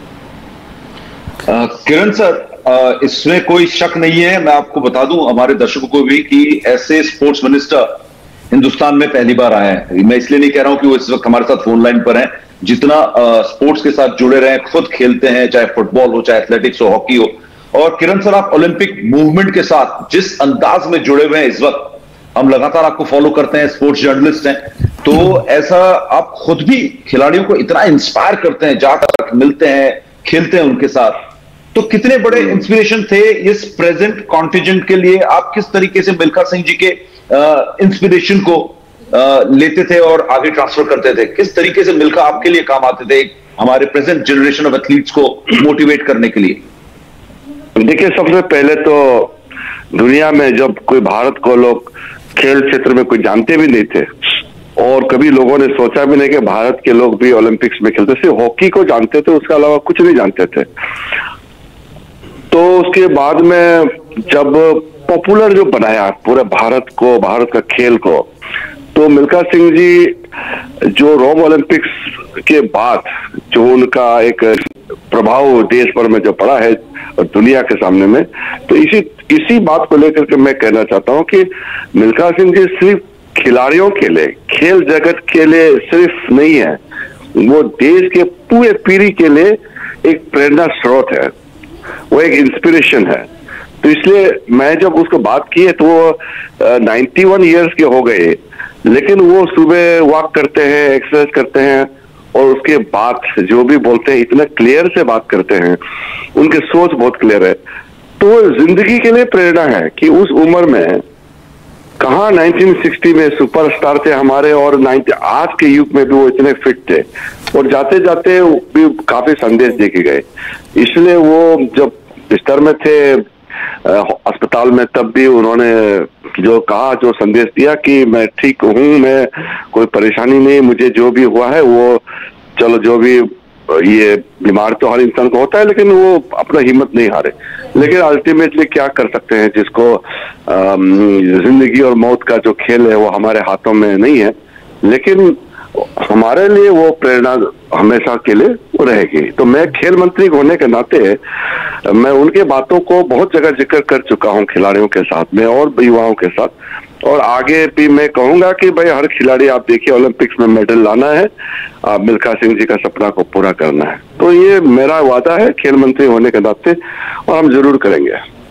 किरण सर, इसमें कोई शक नहीं है, मैं आपको बता दूं हमारे दर्शकों को भी कि ऐसे स्पोर्ट्स मिनिस्टर हिंदुस्तान में पहली बार आए हैं। मैं इसलिए नहीं कह रहा हूं कि वो इस वक्त हमारे साथ फोन लाइन पर हैं, जितना स्पोर्ट्स के साथ जुड़े रहे, खुद खेलते हैं, चाहे फुटबॉल हो, चाहे एथलेटिक्स हो, हॉकी हो। और किरण सर, आप ओलंपिक मूवमेंट के साथ जिस अंदाज में जुड़े हुए हैं इस वक्त, हम लगातार आपको फॉलो करते हैं, स्पोर्ट्स जर्नलिस्ट हैं, तो ऐसा आप खुद भी खिलाड़ियों को इतना इंस्पायर करते हैं, जाकर मिलते हैं, खेलते हैं उनके साथ, तो कितने बड़े इंस्पिरेशन थे इस प्रेजेंट कॉन्टिजेंट के लिए? आप किस तरीके से मिल्खा सिंह जी के इंस्पिरेशन को आ, लेते थे और आगे ट्रांसफर करते थे? किस तरीके से मिल्खा आपके लिए काम आते थे हमारे प्रेजेंट जनरेशन ऑफ एथलीट्स को मोटिवेट करने के लिए? देखिए, सबसे पहले तो दुनिया में जब कोई भारत को लोग खेल क्षेत्र में कोई जानते भी नहीं थे, और कभी लोगों ने सोचा भी नहीं कि भारत के लोग भी ओलंपिक्स में खेलते, सिर्फ हॉकी को जानते थे, उसके अलावा कुछ नहीं जानते थे। तो उसके बाद में जब पॉपुलर जो बनाया पूरे भारत को, भारत का खेल को, तो मिल्खा सिंह जी जो रोम ओलंपिक्स के बाद जो उनका एक प्रभाव देश भर में जो पड़ा है और दुनिया के सामने में, तो इसी इसी बात को लेकर के मैं कहना चाहता हूं कि मिल्खा सिंह जी सिर्फ खिलाड़ियों के लिए, खेल जगत के लिए सिर्फ नहीं है, वो देश के पूरे पीढ़ी के लिए एक प्रेरणा स्रोत है, वो एक इंस्पिरेशन है। तो इसलिए मैं जब उसको बात की है तो वो नाइन्टी वन ईयर्स के हो गए, लेकिन वो सुबह वॉक करते हैं, एक्सरसाइज करते हैं, और उसके बाद जो भी बोलते हैं इतना क्लियर से बात करते हैं, उनकी सोच बहुत क्लियर है। तो जिंदगी के लिए प्रेरणा है कि उस उम्र में कहाँ नाइनटीन सिक्सटी में सुपरस्टार थे हमारे, और नाइनटी आज के युग में भी वो इतने फिट थे, और जाते जाते भी काफी संदेश देके गए। इसलिए वो जब बिस्तर में थे अस्पताल में, तब भी उन्होंने जो कहा, जो संदेश दिया कि मैं ठीक हूँ, मैं कोई परेशानी नहीं, मुझे जो भी हुआ है वो चलो, जो भी ये बीमार तो हर इंसान को होता है, लेकिन वो अपना हिम्मत नहीं हारे। लेकिन अल्टीमेटली क्या कर सकते हैं, जिसको जिंदगी और मौत का जो खेल है वो हमारे हाथों में नहीं है, लेकिन हमारे लिए वो प्रेरणा हमेशा के लिए वो रहेगी। तो मैं खेल मंत्री होने के नाते मैं उनके बातों को बहुत जगह जिक्र कर चुका हूं खिलाड़ियों के साथ में और युवाओं के साथ, और आगे भी मैं कहूंगा कि भाई हर खिलाड़ी, आप देखिए ओलंपिक्स में मेडल लाना है, आप मिल्खा सिंह जी का सपना को पूरा करना है। तो ये मेरा वादा है खेल मंत्री होने के नाते, और हम जरूर करेंगे।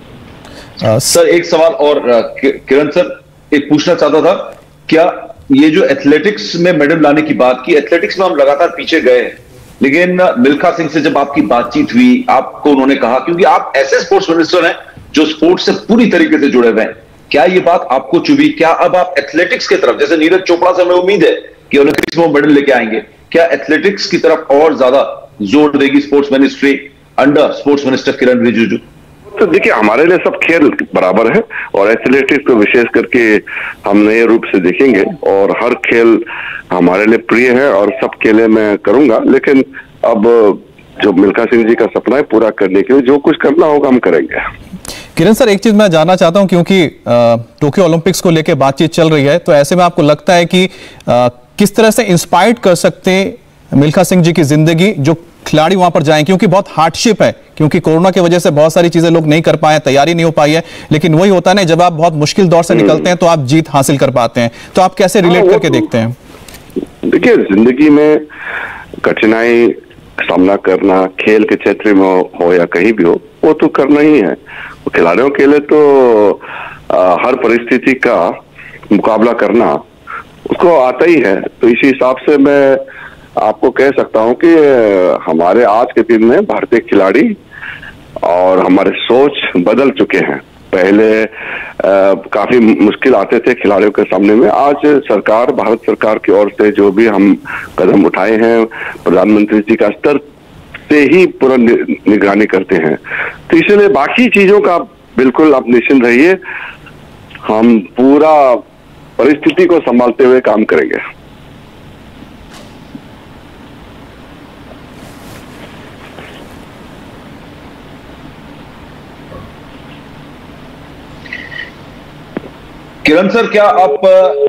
आ, सर एक सवाल और किरण सर, एक पूछना चाहता था, क्या ये जो एथलेटिक्स में मेडल लाने की बात की, एथलेटिक्स में हम लगातार पीछे गए, लेकिन मिल्खा सिंह से जब आपकी बातचीत हुई, आपको उन्होंने कहा, क्योंकि आप ऐसे स्पोर्ट्स मिनिस्टर हैं जो स्पोर्ट्स से पूरी तरीके से जुड़े हुए हैं, क्या ये बात आपको चुभी? क्या अब आप एथलेटिक्स की तरफ, जैसे नीरज चोपड़ा से हमें उम्मीद है कि ओलंपिक्स में वो मेडल लेके आएंगे, क्या एथलेटिक्स की तरफ और ज्यादा जोर देगी sports ministry under sports minister Kiran Rijiju? तो देखिए, हमारे लिए सब खेल बराबर है, और एथलेटिक्स को विशेष करके हम नए रूप से देखेंगे, और हर खेल हमारे लिए प्रिय है और सब खेले मैं करूंगा। लेकिन अब जो मिल्खा सिंह जी का सपना है पूरा करने के लिए जो कुछ करना होगा हम करेंगे। किरण सर, एक चीज मैं जानना चाहता हूं, क्योंकि टोक्यो ओलंपिक्स को लेकर बातचीत चल रही है, तो ऐसे में आपको लगता है कि आ, किस तरह से इंस्पायर्ड कर सकते हैं मिल्खा सिंह जी की जिंदगी जो खिलाड़ी वहां पर जाएं, क्योंकि बहुत हार्डशिप है, क्योंकि कोरोना की वजह से बहुत सारी चीजें लोग नहीं कर पाए, तैयारी नहीं हो पाई है, लेकिन वही होता है ना, जब आप बहुत मुश्किल दौर से निकलते हैं तो आप जीत हासिल कर पाते हैं। तो आप कैसे रिलेट करके देखते हैं? देखिए, जिंदगी में कठिनाई सामना करना, खेल के क्षेत्र में हो या कहीं भी हो, वो तो करना ही है। खिलाड़ियों के लिए तो आ, हर परिस्थिति का मुकाबला करना उसको आता ही है। तो इसी हिसाब से मैं आपको कह सकता हूं कि हमारे आज के दिन में भारतीय खिलाड़ी और हमारे सोच बदल चुके हैं। पहले आ, काफी मुश्किल आते थे खिलाड़ियों के सामने में, आज सरकार, भारत सरकार की ओर से जो भी हम कदम उठाए हैं, प्रधानमंत्री जी का स्तर से ही पूरा निगरानी करते हैं। तो इसलिए बाकी चीजों का बिल्कुल आप निश्चिंत रहिए, हम पूरा परिस्थिति को संभालते हुए काम करेंगे। किरण सर, क्या आप,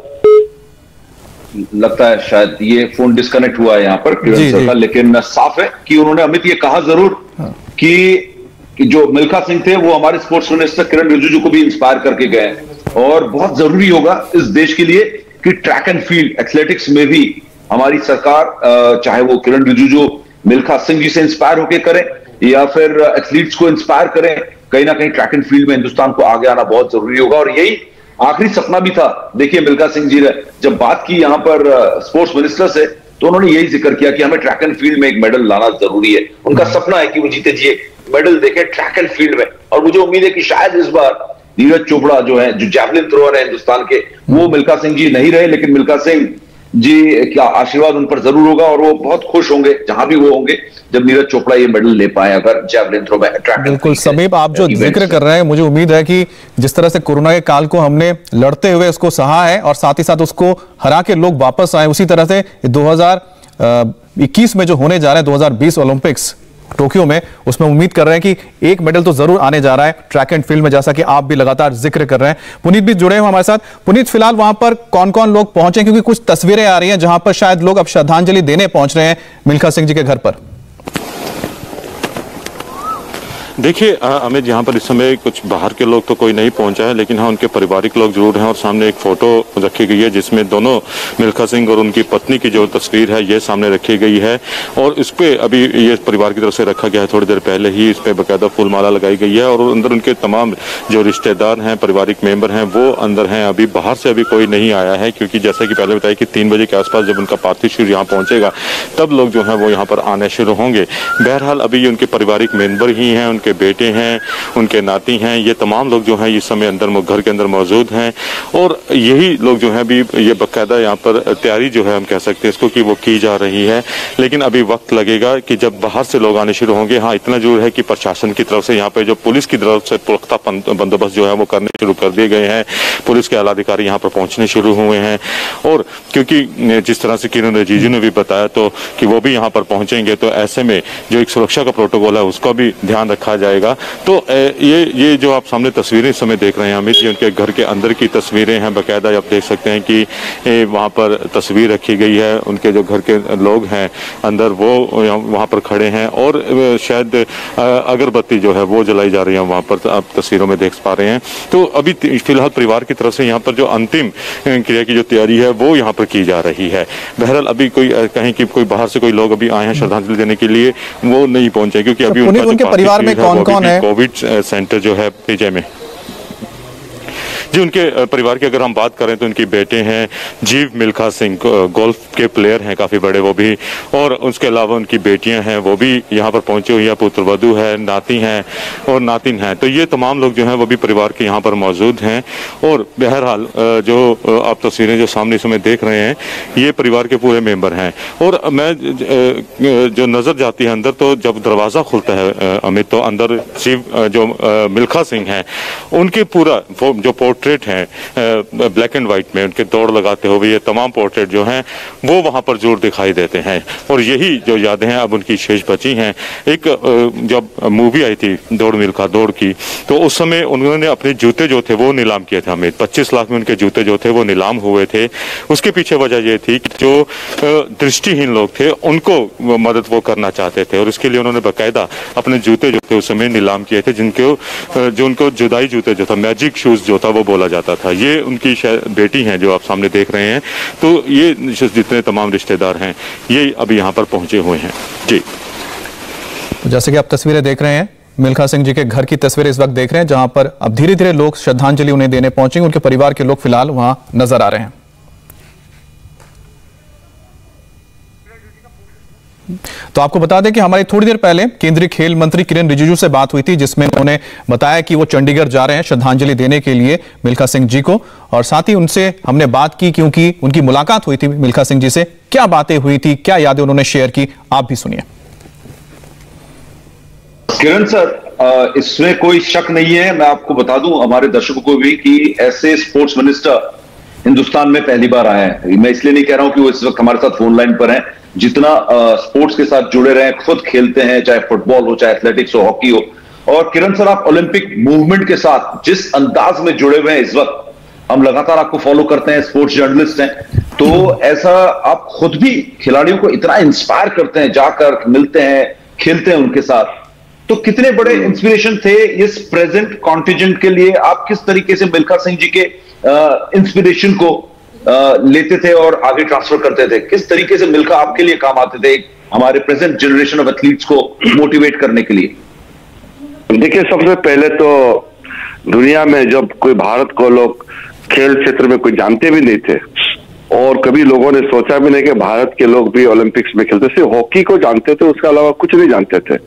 लगता है शायद ये फोन डिस्कनेक्ट हुआ है यहाँ पर किरण सर का, लेकिन साफ है कि उन्होंने, अमित ये कहा जरूर हाँ। कि, कि जो मिल्खा सिंह थे वो हमारे स्पोर्ट्स मिनिस्टर किरण रिजिजू को भी इंस्पायर करके गए, और बहुत जरूरी होगा इस देश के लिए कि ट्रैक एंड फील्ड एथलेटिक्स में भी हमारी सरकार, चाहे वो किरण रिजिजू मिल्खा सिंह जी से इंस्पायर होकर करें या फिर एथलीट्स को इंस्पायर करें, कहीं ना कहीं ट्रैक एंड फील्ड में हिंदुस्तान को आगे आना बहुत जरूरी होगा। और यही आखिरी सपना भी था। देखिए, मिल्खा सिंह जी ने जब बात की यहां पर स्पोर्ट्स मिनिस्टर से, तो उन्होंने यही जिक्र किया कि हमें ट्रैक एंड फील्ड में एक मेडल लाना जरूरी है। उनका सपना है कि वो जीते जी मेडल देखे ट्रैक एंड फील्ड में, और मुझे उम्मीद है कि शायद इस बार नीरज चोपड़ा जो है, जो जैवलिन थ्रोअर है हिंदुस्तान के, वो मिल्खा सिंह जी नहीं रहे, लेकिन मिल्खा सिंह जी का आशीर्वाद उन पर जरूर होगा, और वो बहुत खुश होंगे जहां भी वो होंगे जब नीरज चोपड़ा ये मेडल ले पाए अगर जैवलिन थ्रो में। बिल्कुल समीप, आप जो जिक्र कर रहे हैं, मुझे उम्मीद है कि जिस तरह से कोरोना के काल को हमने लड़ते हुए उसको सहा है और साथ ही साथ उसको हरा के लोग वापस आए, उसी तरह से दो हज़ार इक्कीस में जो होने जा रहे हैं दो हज़ार बीस ओलंपिक्स टोक्यो में, उसमें उम्मीद कर रहे हैं कि एक मेडल तो जरूर आने जा रहा है ट्रैक एंड फील्ड में, जैसा कि आप भी लगातार जिक्र कर रहे हैं। पुनीत भी जुड़े हुए हमारे साथ। पुनीत, फिलहाल वहां पर कौन कौन लोग पहुंचे, क्योंकि कुछ तस्वीरें आ रही हैं जहां पर शायद लोग अब श्रद्धांजलि देने पहुंच रहे हैं मिल्खा सिंह जी के घर पर। देखिए अमित, यहाँ पर इस समय कुछ बाहर के लोग तो कोई नहीं पहुंचा है, लेकिन हाँ उनके पारिवारिक लोग जरूर हैं, और सामने एक फोटो रखी गई है जिसमें दोनों मिल्खा सिंह और उनकी पत्नी की जो तस्वीर है ये सामने रखी गई है, और इस पे अभी ये परिवार की तरफ से रखा गया है, थोड़ी देर पहले ही इस पे बाकायदा फूलमाला लगाई गई है, और अंदर उनके तमाम जो रिश्तेदार हैं, पारिवारिक मेंबर हैं, वो अंदर हैं। अभी बाहर से अभी कोई नहीं आया है, क्योंकि जैसा कि पहले बताया कि तीन बजे के आसपास जब उनका पार्थिव शरीर यहाँ पहुंचेगा तब लोग जो है वो यहाँ पर आने शुरू होंगे। बहरहाल अभी ये उनके पारिवारिक मेंबर ही हैं, उनके उनके बेटे हैं, उनके नाती हैं, ये तमाम लोग जो हैं इस समय अंदर घर के अंदर मौजूद हैं। और यही लोग जो हैं अभी ये बाकायदा यहाँ पर तैयारी जो है हम कह सकते हैं इसको कि वो की जा रही है, लेकिन अभी वक्त लगेगा कि जब बाहर से लोग आने शुरू होंगे। हाँ, इतना जरूर है कि प्रशासन की तरफ से यहाँ पे जो पुलिस की तरफ से पुख्ता बंदोबस्त जो है वो करने शुरू कर दिए गए हैं। पुलिस के आला अधिकारी यहाँ पर पहुंचने शुरू हुए हैं और क्योंकि जिस तरह से किरण रिजिजू ने भी बताया तो कि वो भी यहाँ पर पहुंचेंगे, तो ऐसे में जो एक सुरक्षा का प्रोटोकॉल है उसका भी ध्यान रखा जाएगा। तो ये ये जो आप सामने तस्वीरें इस समय देख रहे हैं अमित जी, उनके घर के अंदर की तस्वीरें हैं। बाकायदा आप देख सकते हैं कि वहाँ पर तस्वीर रखी गई है, उनके जो घर के लोग हैं अंदर वो वहाँ पर खड़े हैं और शायद अगरबत्ती जो है वो जलाई जा रही है वहाँ पर, आप तस्वीरों में देख पा रहे हैं। तो अभी फिलहाल परिवार की तरफ से यहाँ पर जो अंतिम क्रिया की जो तैयारी है वो यहाँ पर की जा रही है। बहरहाल अभी कोई कहीं कि कोई बाहर से कोई लोग अभी आए हैं श्रद्धांजलि देने के लिए, वो नहीं पहुंचे क्योंकि अभी उनका उनके परिवार में कौन कौन है? कोविड सेंटर जो है पीजे में जी, उनके परिवार की अगर हम बात करें तो उनके बेटे हैं जीव मिल्खा सिंह, गोल्फ के प्लेयर हैं काफ़ी बड़े वो भी, और उसके अलावा उनकी बेटियां हैं वो भी यहाँ पर पहुंची हुई हैं, पुत्र वधू है, नाती हैं और नातिन हैं। तो ये तमाम लोग जो हैं वो भी परिवार के यहाँ पर मौजूद हैं। और बहरहाल जो आप तस्वीरें जो सामने समय देख रहे हैं ये परिवार के पूरे मेंबर हैं। और मैं जो नज़र जाती है अंदर, तो जब दरवाज़ा खुलता है अमित, तो अंदर जीव जो मिल्खा सिंह हैं उनके पूरा जो पोर्ट्रेट हैं ब्लैक एंड वाइट में उनके दौड़ लगाते हुए, ये तमाम पोर्ट्रेट जो हैं वो वहाँ पर जोर दिखाई देते हैं। और यही जो यादें हैं अब उनकी शेष बची हैं। एक जब मूवी आई थी दौड़ मिल्खा दौड़ की, तो उस समय उन्होंने अपने जूते जो थे वो नीलाम किए थे हमें, पच्चीस लाख में उनके जूते जो थे वो नीलाम हुए थे। उसके पीछे वजह ये थी कि जो दृष्टिहीन लोग थे उनको मदद वो करना चाहते थे और इसके लिए उन्होंने बाकायदा अपने जूते जो थे उस समय नीलाम किए थे, जिनको जो उनको जुदाई जूते जो था, मैजिक शूज जो था वो बोला जाता था। ये उनकी बेटी हैं जो आप सामने देख रहे हैं। तो ये जितने तमाम रिश्तेदार हैं ये अभी यहाँ पर पहुंचे हुए हैं जी। जैसे कि आप तस्वीरें देख रहे हैं, मिल्खा सिंह जी के घर की तस्वीरें इस वक्त देख रहे हैं, जहां पर अब धीरे धीरे लोग श्रद्धांजलि उन्हें देने पहुंचेंगे। उनके परिवार के लोग फिलहाल वहां नजर आ रहे हैं। तो आपको बता दें कि हमारी थोड़ी देर पहले केंद्रीय खेल मंत्री किरण रिजिजू से बात हुई थी, जिसमें उन्होंने बताया कि वो चंडीगढ़ जा रहे हैं श्रद्धांजलि देने के लिए मिल्खा सिंह जी को। और साथ ही उनसे हमने बात की क्योंकि उनकी मुलाकात हुई थी मिल्खा सिंह जी से। क्या बातें हुई थी, क्या यादें उन्होंने शेयर की, आप भी सुनिए। किरण सर, इसमें कोई शक नहीं है, मैं आपको बता दूं हमारे दर्शकों को भी कि ऐसे स्पोर्ट्स मिनिस्टर हिंदुस्तान में पहली बार आए हैं। मैं इसलिए नहीं कह रहा हूं कि वो इस वक्त हमारे साथ फोन लाइन पर हैं, जितना स्पोर्ट्स के साथ जुड़े रहे, खुद खेलते हैं, चाहे फुटबॉल हो, चाहे एथलेटिक्स हो, हॉकी हो। और किरण सर, आप ओलंपिक मूवमेंट के साथ जिस अंदाज में जुड़े हुए हैं इस वक्त, हम लगातार आपको फॉलो करते हैं, स्पोर्ट्स जर्नलिस्ट हैं, तो ऐसा आप खुद भी खिलाड़ियों को इतना इंस्पायर करते हैं, जाकर मिलते हैं, खेलते हैं उनके साथ, तो कितने बड़े इंस्पिरेशन थे इस प्रेजेंट कॉन्टिजेंट के लिए? आप किस तरीके से मिल्खा सिंह जी के इंस्पिरेशन को Uh, लेते थे और आगे ट्रांसफर करते थे? किस तरीके से मिल्खा आपके लिए काम आते थे हमारे प्रेजेंट जनरेशन ऑफ एथलीट्स को मोटिवेट करने के लिए? देखिए, सबसे पहले तो दुनिया में जब कोई भारत को लोग खेल क्षेत्र में कोई जानते भी नहीं थे और कभी लोगों ने सोचा भी नहीं कि भारत के लोग भी ओलंपिक्स में खेलते, सिर्फ हॉकी को जानते थे, उसके अलावा कुछ नहीं जानते थे।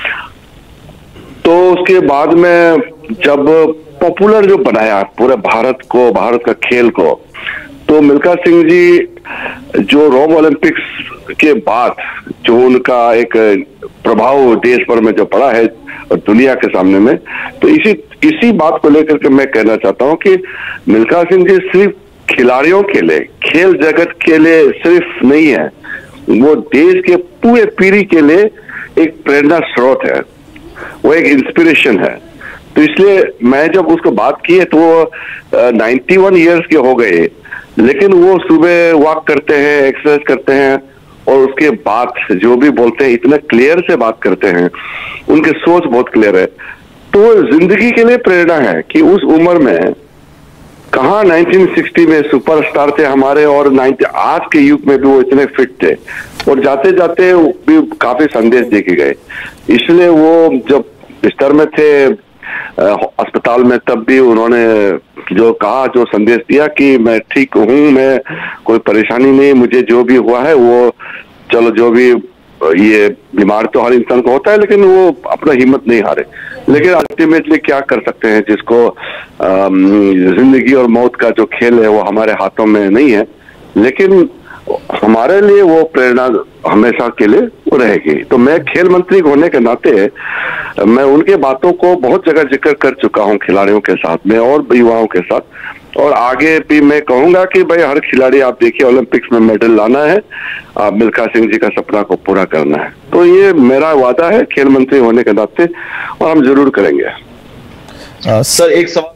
तो उसके बाद में जब पॉपुलर जो बनाया पूरे भारत को, भारत का खेल को, तो मिल्खा सिंह जी जो रोम ओलंपिक्स के बाद जो उनका एक प्रभाव देश भर में जो पड़ा है और दुनिया के सामने में, तो इसी इसी बात को लेकर के मैं कहना चाहता हूं कि मिल्खा सिंह जी सिर्फ खिलाड़ियों के लिए, खेल जगत के लिए सिर्फ नहीं है, वो देश के पूरे पीढ़ी के लिए एक प्रेरणा स्रोत है, वो एक इंस्पिरेशन है। तो इसलिए मैं जब उसको बात की है तो वो नाइन्टी वन ईयर्स के हो गए, लेकिन वो सुबह वॉक करते हैं, एक्सरसाइज करते हैं और उसके बाद जो भी बोलते हैं इतना क्लियर से बात करते हैं, उनके सोच बहुत क्लियर है। तो जिंदगी के लिए प्रेरणा है कि उस उम्र में कहाँ नाइन्टीन सिक्सटी में सुपरस्टार थे हमारे और नाइन्टी आज के युग में भी वो इतने फिट थे और जाते जाते भी काफी संदेश दे के गए। इसलिए वो जब बिस्तर में थे अस्पताल में, तब भी उन्होंने जो कहा, जो संदेश दिया कि मैं ठीक हूँ, मैं कोई परेशानी नहीं, मुझे जो भी हुआ है वो चलो, जो भी ये बीमार तो हर इंसान को होता है, लेकिन वो अपना हिम्मत नहीं हारे। लेकिन अल्टीमेटली क्या कर सकते हैं, जिसको जिंदगी और मौत का जो खेल है वो हमारे हाथों में नहीं है, लेकिन हमारे लिए वो प्रेरणा हमेशा के लिए रहेगी। तो मैं खेल मंत्री होने के नाते मैं उनके बातों को बहुत जगह जिक्र कर चुका हूं खिलाड़ियों के साथ में और युवाओं के साथ, और आगे भी मैं कहूंगा कि भाई हर खिलाड़ी आप देखिए ओलंपिक्स में मेडल लाना है, आप मिल्खा सिंह जी का सपना को पूरा करना है। तो ये मेरा वादा है खेल मंत्री होने के नाते, और हम जरूर करेंगे। सर एक सवाल,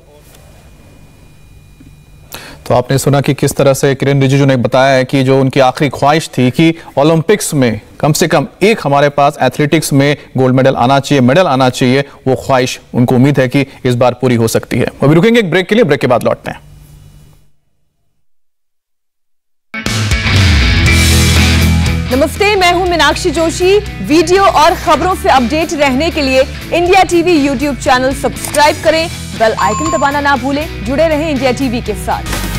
तो आपने सुना कि किस तरह से किरेन रिजिजू ने बताया है कि जो उनकी आखिरी ख्वाहिश थी कि ओलंपिक्स में कम से कम एक हमारे पास एथलेटिक्स में गोल्ड मेडल आना चाहिए, मेडल आना चाहिए, वो ख्वाहिश उनको उम्मीद है कि इस बार पूरी हो सकती है। अभी रुकेंगे एक ब्रेक के लिए, ब्रेक के बाद लौटते हैं। नमस्ते, मैं हूं मीनाक्षी जोशी। वीडियो और खबरों से अपडेट रहने के लिए India TV YouTube channel subscribe करें, बेल आइकन दबाना ना भूलें। जुड़े रहें इंडिया टीवी के साथ।